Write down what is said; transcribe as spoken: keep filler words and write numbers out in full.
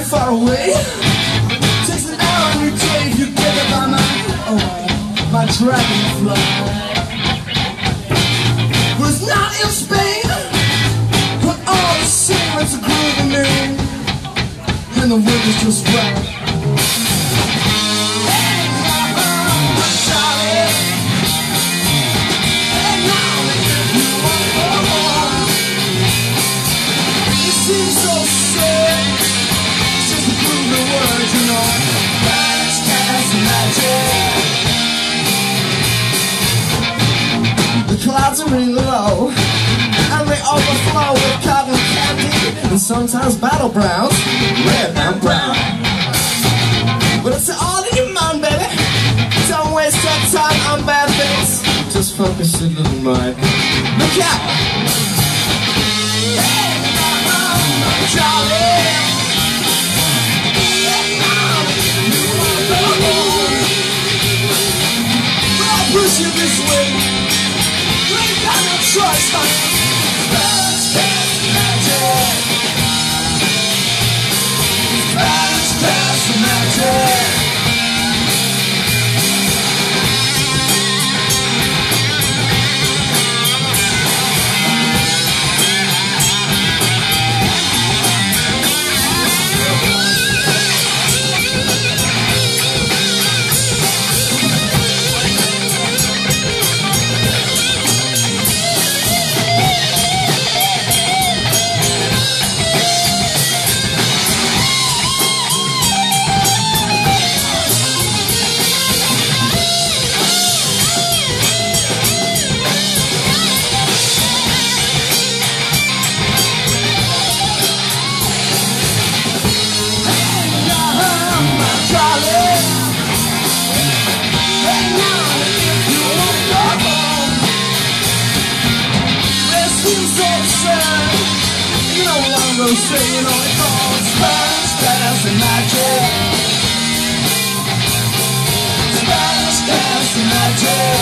far away. Takes an hour every day if you get it by my, oh, my dragonfly. Was not in Spain, but all the same it's a groovy name, and the wind is just right. Hey, now, Charlie, hey, now, if you want more, it seems so sad. It's just a groovy word, you know. Spanish cast magic. The clouds are really low, and they overflow with cotton candy, and sometimes battlegrounds, red and brown. But it's all in your mind, baby. Don't waste your time on bad things. Just focus your little mind. Look out! Hey, mama, Charlie. Hey, mama, you wanna go home? Well, I'll push you this way. You ain't got no choice, honey. Spanish cast magic. Spanish cast magic. You know what I'm gonna say, you know it's all Spanish cast magic. Spanish cast magic.